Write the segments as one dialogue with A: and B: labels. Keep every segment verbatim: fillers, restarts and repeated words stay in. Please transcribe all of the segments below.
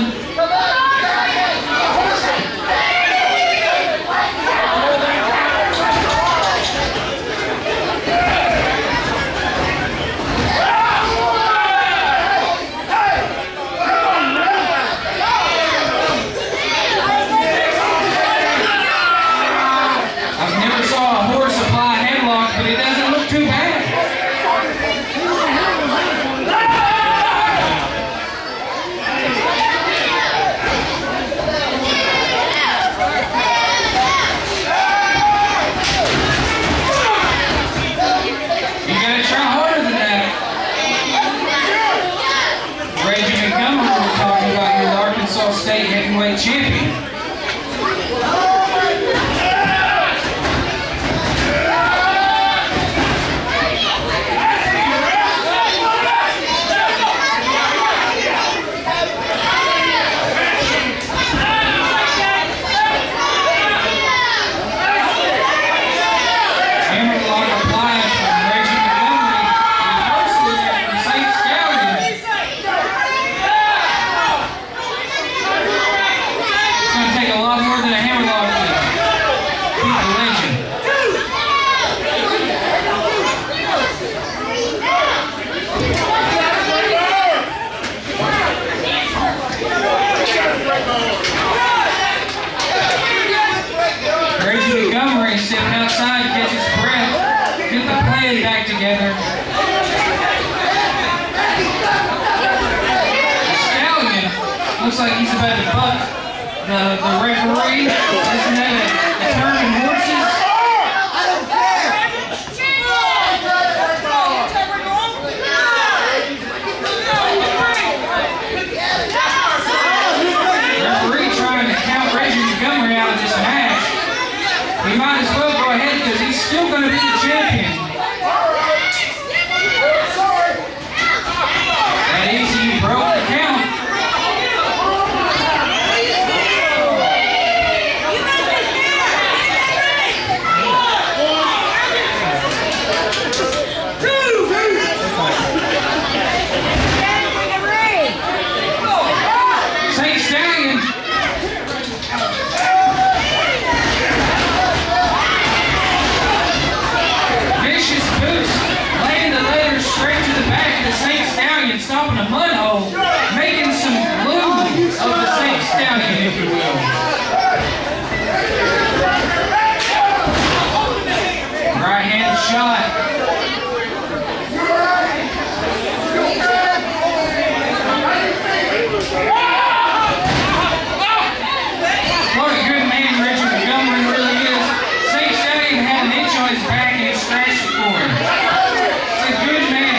A: one.
B: State heavyweight champion. Hammerlock applied from Reggie Montgomery. Reversal from Saint Stallion. It's going to take a lot more than a hammerlock to beat the legend. Reggie Montgomery stepping outside to catch his breath, get the plan back together. Stallion looks like he's about to buck the, the referee. Isn't that a, a turn in horses? Referee trying to count Reggie Montgomery out of this match. He might as well go ahead because he's still going to be the champion. That easy, he broke the count. Saint Stallion. Vicious boost, laying the letters straight to the back of the Saint Stallion, stopping a mud hole, making some glue of the Saint Stallion, if you will. Right hand shot. What a good man Reggie Montgomery really is. Saint Stallion had an inch on his back and he scratched it for him. It's a good man.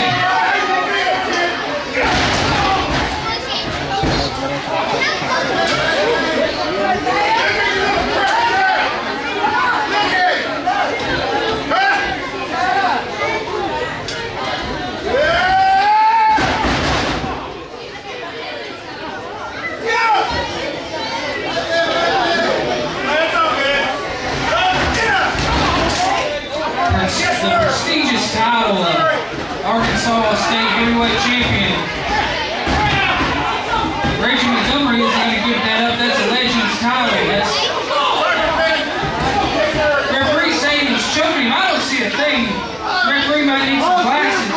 B: The prestigious title of Arkansas State Heavyweight Champion. Reggie Montgomery isn't going to give that up. That's a Legends title. That's referee saying he's choking him. I don't see a thing. Referee might need some glasses.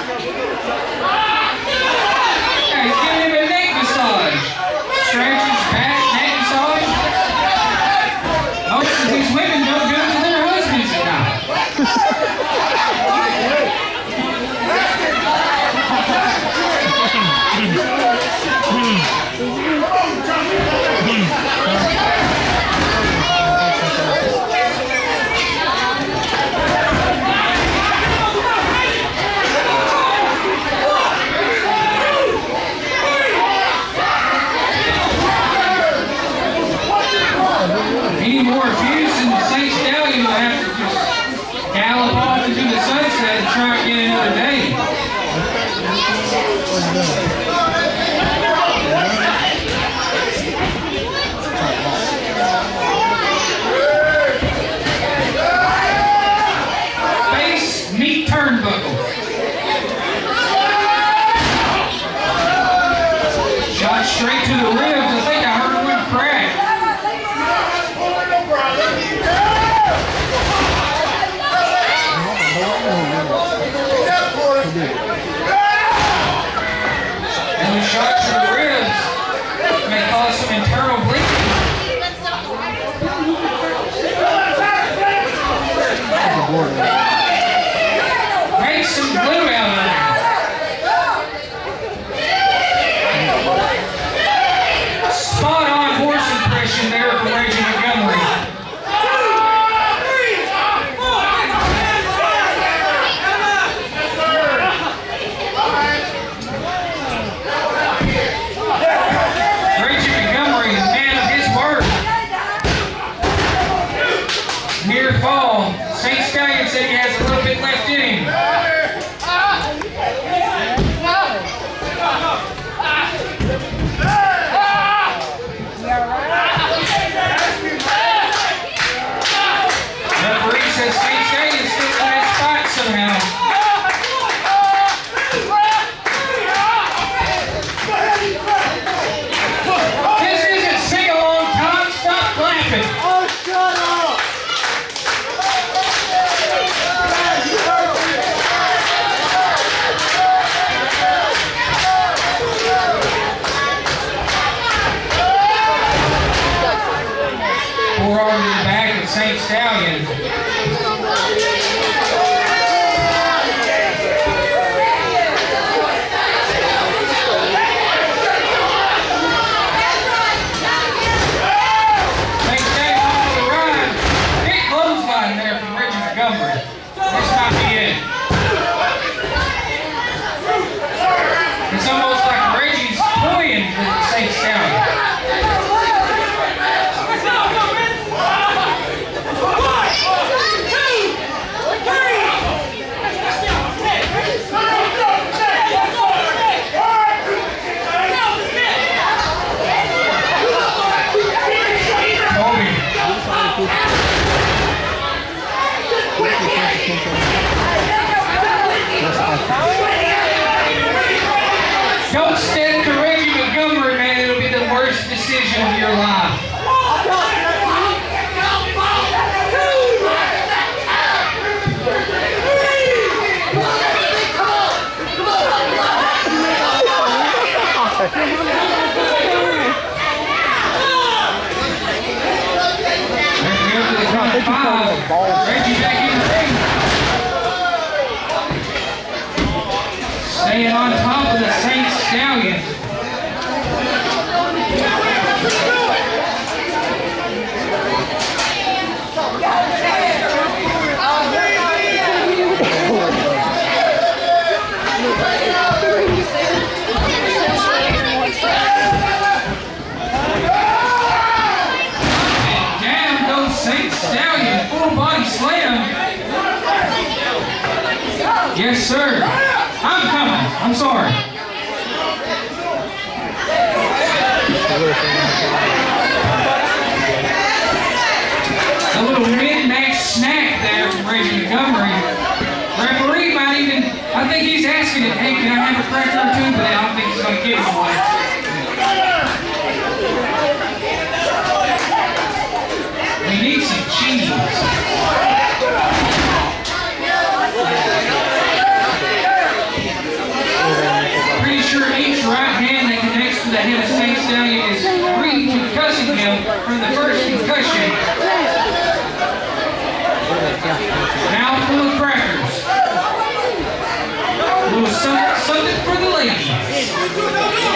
B: Yeah, he's giving him a neck massage. Stretch his back, neck massage. Most of these women don't do it to their husbands at night. Any more abuse and Saint Stallion will have to just gallop off into the sunset and try and get another day. Face meet turnbuckle. Shot straight to the ribs. shot to the ribs may cause some internal bleeding. Make some glue out of it. Spot on horse impression there from Reggie Montgomery. Reggie Montgomery, the man of his word. Near fall. Saint Stallion said he has a little bit left in him. Referee says Saint Stallion still in that spot somehow. This isn't sing-along time. Stop clapping.
A: Oh, shut up!
B: Forearm to the back of Saint Stallion. Saint Stallion on the run. Big clothesline there from Reggie Montgomery. This might be it. It's almost like Reggie's toying with Saint Stallion. Don't step to Reggie Montgomery, man. It'll be the worst decision of your life. Five. Reggie back in the ring. Staying on top of the Saint Stallion. Saint Stallion, full body slam. Yes, sir. I'm coming. I'm sorry. A little mid-match snack there from Reggie Montgomery. Referee might even, I think he's asking it, hey, can I have a cracker or two? But I don't think he's going to give it away. We need some cheese. Pretty sure each right hand that connects to the head of Saint Stallion is re-concussing him from the first concussion. Now full of crackers. A little something, something for the ladies.